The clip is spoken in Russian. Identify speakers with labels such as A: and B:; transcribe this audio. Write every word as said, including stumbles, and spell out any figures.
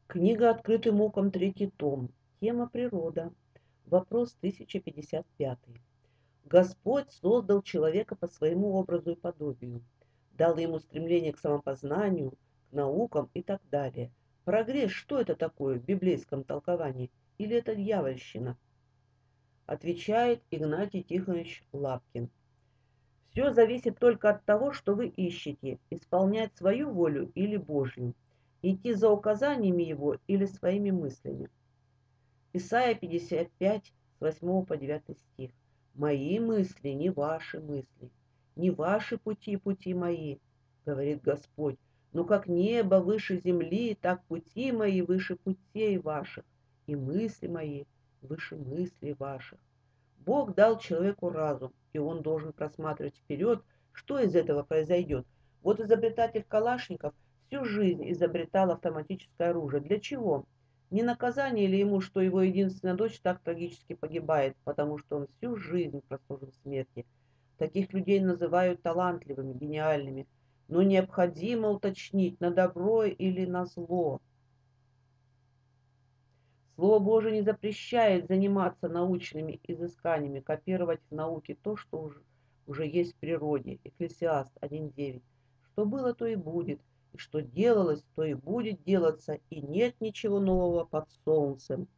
A: Книга «Открытым оком», третий том. Тема «Природа». Вопрос тысяча пятьдесят пятый. Господь создал человека по своему образу и подобию, дал ему стремление к самопознанию, к наукам и так далее. Прогресс, что это такое в библейском толковании? Или это дьявольщина? Отвечает Игнатий Тихонович Лапкин. Все зависит только от того, что вы ищете, исполнять свою волю или Божью, идти за указаниями Его или своими мыслями. Исайя пятьдесят пять, с восьмого по девятый стих. «Мои мысли не ваши мысли, не ваши пути пути мои, говорит Господь, но как небо выше земли, так пути мои выше путей ваших, и мысли мои выше мыслей ваших». Бог дал человеку разум, и он должен просматривать вперед, что из этого произойдет. Вот изобретатель Калашников всю жизнь изобретал автоматическое оружие. Для чего? Не наказание ли ему, что его единственная дочь так трагически погибает, потому что он всю жизнь прослужил смерти? Таких людей называют талантливыми, гениальными. Но необходимо уточнить, на добро или на зло. Слово Божие не запрещает заниматься научными изысканиями, копировать в науке то, что уже, уже есть в природе. Экклесиаст один девять. Что было, то и будет, и что делалось, то и будет делаться, и нет ничего нового под солнцем.